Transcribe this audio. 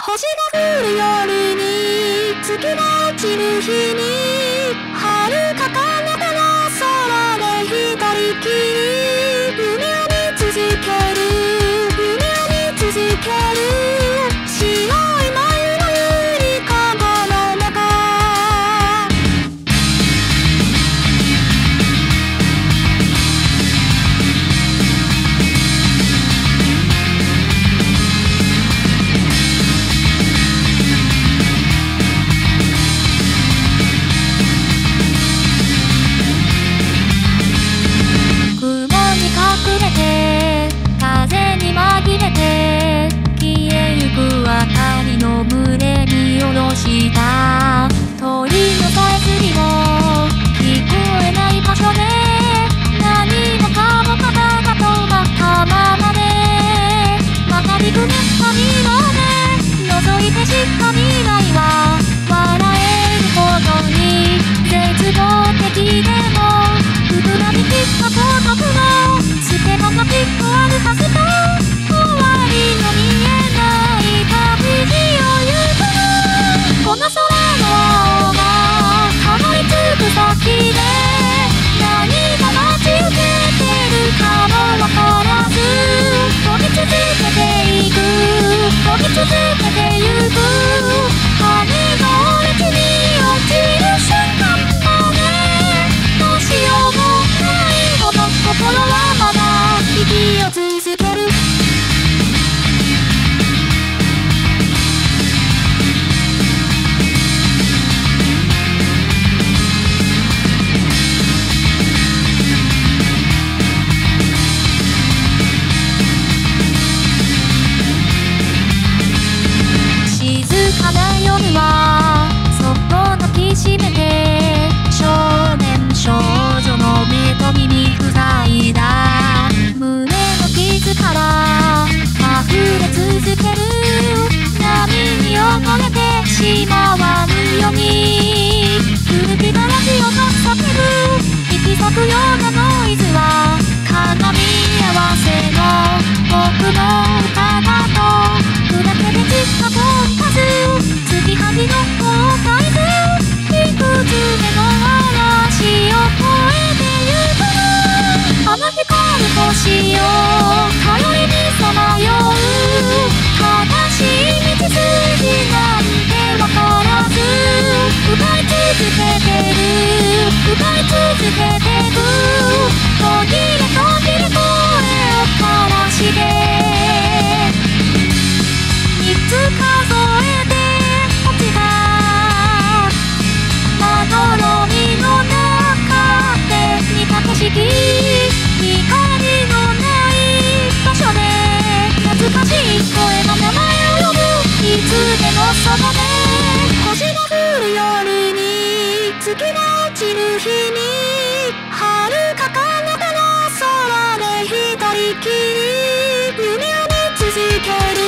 星が降る夜に月が落ちる日に遥か彼方の空で一人きり夢を見続ける夢を見続ける白い眉のゆりかごの中した鳥のさえずりも聞こえない場所で何もかもただが止まったままでまたりくねった未来で覗いてしか未来は笑えるほどに絶望的でも膨らみきった孤独の捨て場がきっとあるはずだ終わりの見えない旅路を行くこの空の青がたどり着く先で何が待ち受けてるかもわからず飛び続けていく飛び続けてゆく羽が折れ地に落ちる瞬間までどうしようもないほど心はまだ息を続けるそっと抱きしめて少年少女の目と耳塞いだ胸の傷から溢れ続ける波に溺れてしまわぬように空気がラジオが叫ぶ行き裂くようなノイズは鏡合わせの僕の歌だと砕けて散ったコンパス月はぎの後悔でいくつ目の嵐を越えてゆくあの光る星を頼りにさまよう正しい道筋なんてわからず歌い続けてる歌い続けてく途切れ途切れ声を枯らして3つ数えて落ちたまどろみの中で見た景色光のない場所で懐かしい声の名前を呼ぶいつでもそばで星が降る夜に月が落ちる日に遥か彼方の空で一人きり夢を見続ける